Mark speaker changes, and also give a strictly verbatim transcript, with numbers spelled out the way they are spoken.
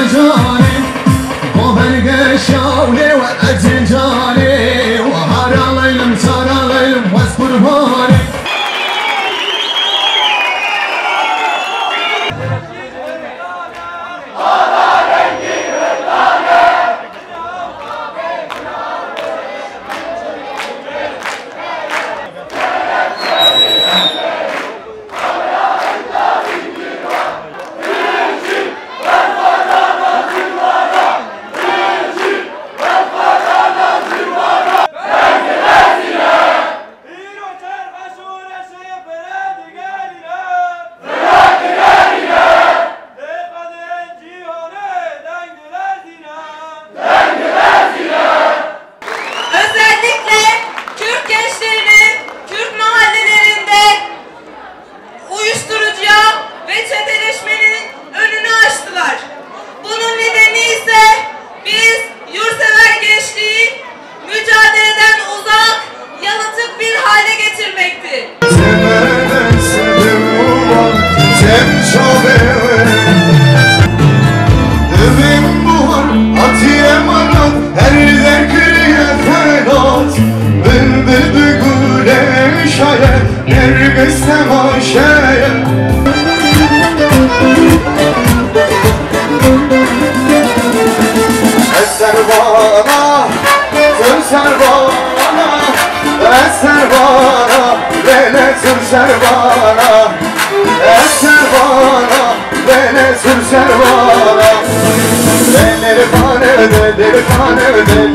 Speaker 1: جاني وبلقى شاولي وأجل جاني وهذا ليل سارة ليل واصبر هوني.
Speaker 2: Eser bana, sürser bana, eser bana, beni sürser bana, eser bana, beni sürser bana. Deli bana, deli bana, deli